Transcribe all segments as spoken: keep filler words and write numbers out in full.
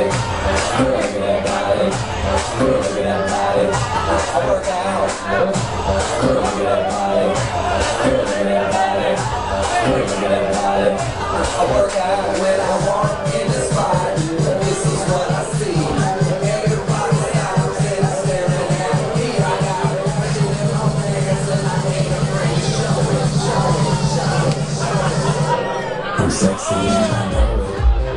Look at that body. Look at that body. I work out. Look at that body. Look at that body. Look at that body. I work out when I walk in the spot. This is what I see. Everybody stops and staring at me. I got it in my hands and I ain't afraid to show it, show it, show it, show it. I'm sexy and I know it.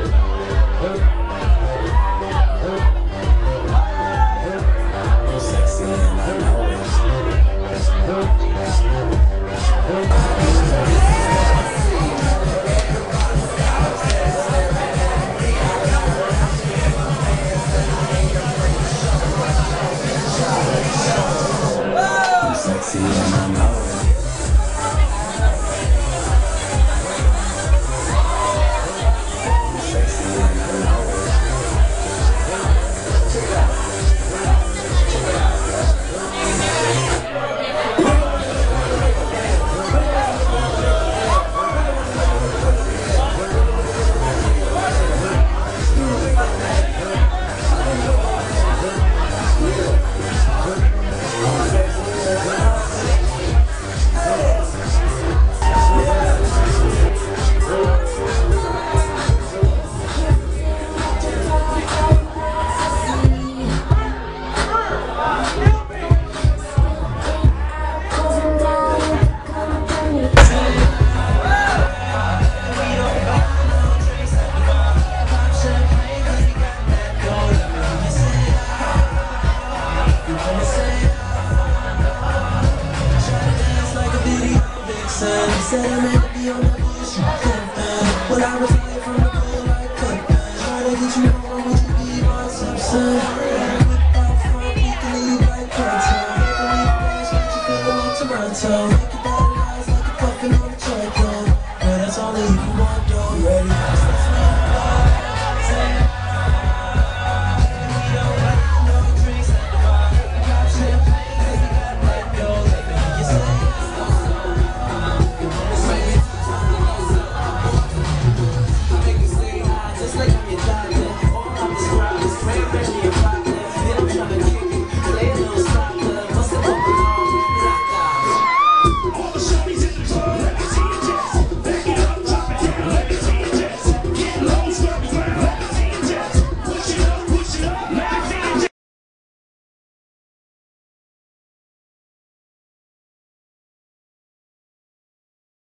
Sexy and I know it. Sexy and I know it. Check it out. Check it out. Said I'm meant to be on that bullshit. Well, I was away from the goal like cut. Try to get you over, would you be my son?